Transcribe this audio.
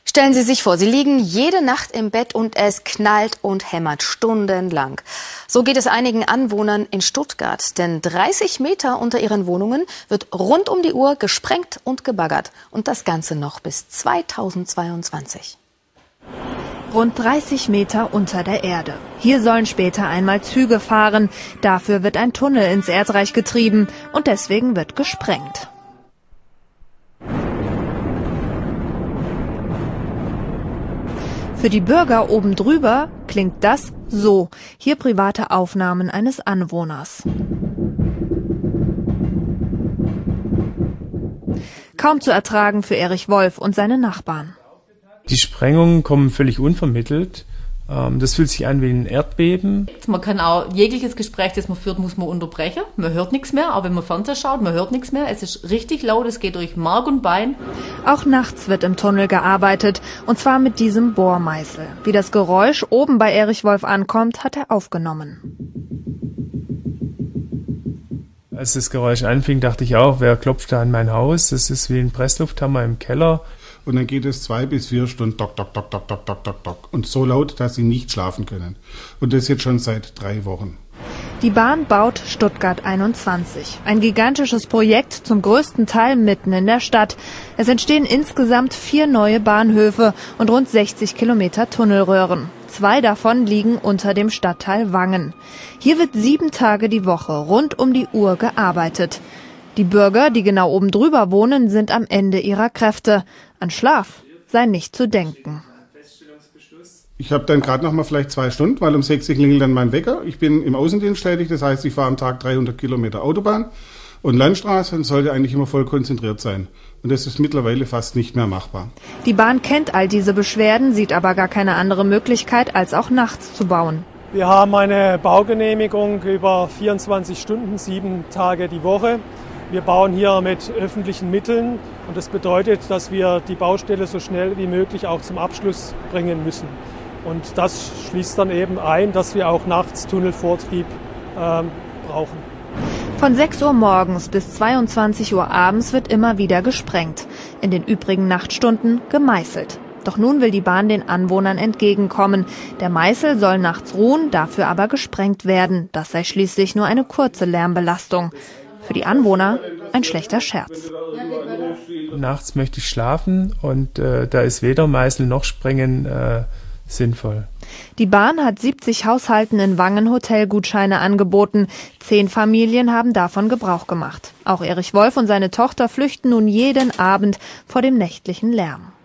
Stellen Sie sich vor, Sie liegen jede Nacht im Bett und es knallt und hämmert stundenlang. So geht es einigen Anwohnern in Stuttgart, denn 30 Meter unter ihren Wohnungen wird rund um die Uhr gesprengt und gebaggert. Und das Ganze noch bis 2022. Rund 30 Meter unter der Erde. Hier sollen später einmal Züge fahren. Dafür wird ein Tunnel ins Erdreich getrieben und deswegen wird gesprengt. Für die Bürger oben drüber klingt das so. Hier private Aufnahmen eines Anwohners. Kaum zu ertragen für Erich Wolf und seine Nachbarn. Die Sprengungen kommen völlig unvermittelt. Das fühlt sich an wie ein Erdbeben. Man kann auch jegliches Gespräch, das man führt, muss man unterbrechen. Man hört nichts mehr, auch wenn man Fernseher schaut, man hört nichts mehr. Es ist richtig laut, es geht durch Mark und Bein. Auch nachts wird im Tunnel gearbeitet, und zwar mit diesem Bohrmeißel. Wie das Geräusch oben bei Erich Wolf ankommt, hat er aufgenommen. Als das Geräusch anfing, dachte ich auch, wer klopft da an mein Haus? Das ist wie ein Presslufthammer im Keller. Und dann geht es 2 bis 4 Stunden, dock, dock, dock, dock, dock, dock, dock, dock. Und so laut, dass sie nicht schlafen können. Und das jetzt schon seit 3 Wochen. Die Bahn baut Stuttgart 21. Ein gigantisches Projekt, zum größten Teil mitten in der Stadt. Es entstehen insgesamt 4 neue Bahnhöfe und rund 60 Kilometer Tunnelröhren. 2 davon liegen unter dem Stadtteil Wangen. Hier wird 7 Tage die Woche rund um die Uhr gearbeitet. Die Bürger, die genau oben drüber wohnen, sind am Ende ihrer Kräfte. An Schlaf sei nicht zu denken. Ich habe dann gerade noch mal vielleicht 2 Stunden, weil um 6 Uhr klingelt dann mein Wecker. Ich bin im Außendienst tätig, das heißt, ich fahre am Tag 300 Kilometer Autobahn und Landstraße und sollte eigentlich immer voll konzentriert sein. Und das ist mittlerweile fast nicht mehr machbar. Die Bahn kennt all diese Beschwerden, sieht aber gar keine andere Möglichkeit, als auch nachts zu bauen. Wir haben eine Baugenehmigung über 24 Stunden, 7 Tage die Woche. Wir bauen hier mit öffentlichen Mitteln und das bedeutet, dass wir die Baustelle so schnell wie möglich auch zum Abschluss bringen müssen. Und das schließt dann eben ein, dass wir auch nachts Tunnelvortrieb brauchen. Von 6 Uhr morgens bis 22 Uhr abends wird immer wieder gesprengt. In den übrigen Nachtstunden gemeißelt. Doch nun will die Bahn den Anwohnern entgegenkommen. Der Meißel soll nachts ruhen, dafür aber gesprengt werden. Das sei schließlich nur eine kurze Lärmbelastung. Für die Anwohner ein schlechter Scherz. Nachts möchte ich schlafen und da ist weder Meißel noch Sprengen sinnvoll. Die Bahn hat 70 Haushalten in Wangen Hotelgutscheine angeboten. 10 Familien haben davon Gebrauch gemacht. Auch Erich Wolf und seine Tochter flüchten nun jeden Abend vor dem nächtlichen Lärm.